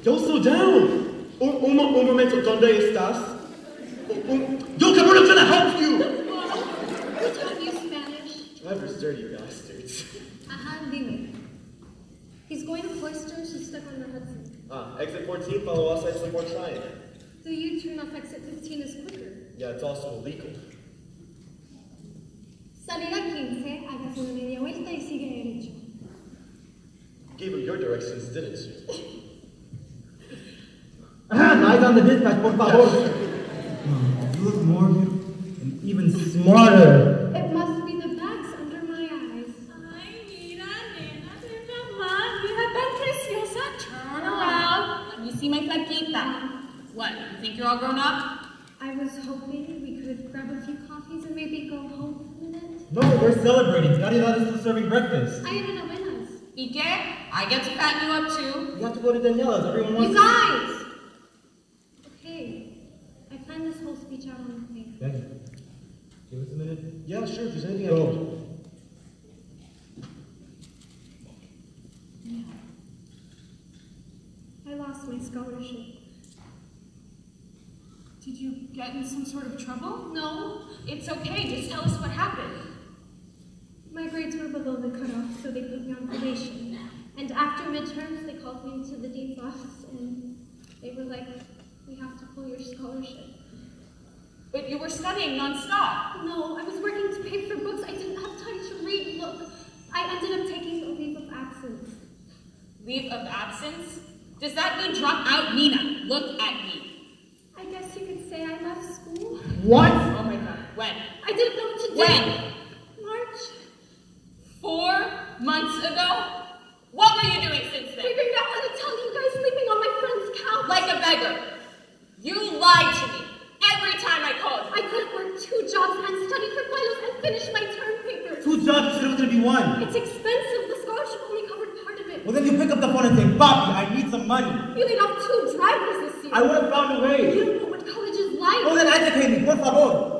Yo, slow down. Un momento, ¿dónde estás? Yo, come on, I'm trying to help you. Who taught you Spanish? Driver's dirty bastards. Dime. He's going to Cloisters, he's stuck on the Hudson. Exit 14, follow us exit 4 trying. The U-turn off exit 15 is quicker. Yeah, it's also illegal. Salida 15, hagas una media vuelta y sigue derecho. Gave him your directions, didn't you? Eyes on the dispatch, por favor. You look more beautiful and even smarter. It must be the bags under my eyes. Ay, mira, nena, de mamá, mira tan preciosa. Turn around. Let me see my flaquita. What, you think you're all grown up? I was hoping we could grab a few coffees and maybe go home for a minute. No, we're celebrating. Daddy is still serving breakfast. I am buenas. ¿Y qué? I get to fatten you up too. You have to go to Daniela's. Everyone wants You guys! Okay, I planned this whole speech out on the plane. Daddy, give us a minute. Yeah, sure, if there's anything I can do. I lost my scholarship. Did you get in some sort of trouble? No, It's okay, just tell us what happened. my grades were below the cutoff, so they put me on probation. And after midterms, they called me into the dean's office, and they were like, we have to pull your scholarship. But you were studying non-stop. No, I was working to pay for books. I didn't have time to read. Look, I ended up taking a leave of absence. Leave of absence? Does that mean drop out? Nina, look at me. I guess you could say I left school. What? Oh my God, when? I didn't know what to do. When? March. 4 months ago? What were you doing since then? Figuring out how to tell you guys, sleeping on my friend's couch. Like a beggar. You lied to me every time I called you. I could have worked 2 jobs and studied for finals and finished my term papers. 2 jobs, you said it was going to be 1. It's expensive. The scholarship only covered part of it. Well, then you pick up the phone and say, Bobby, I need some money. You laid off 2 drivers this year. I would have found a way. You don't know what college is like. Well, then educate me, por favor.